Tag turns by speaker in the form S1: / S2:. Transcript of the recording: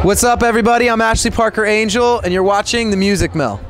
S1: What's up, everybody? I'm Ashley Parker Angel, and you're watching The Music Mill.